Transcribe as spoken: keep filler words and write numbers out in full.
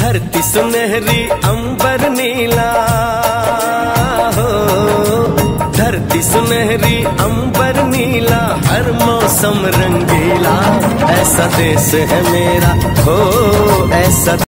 धरती सुनहरी अंबर नीला हो, धरती सुनहरी अंबर नीला, हर मौसम रंगीला। ऐसा देश है मेरा हो, ऐसा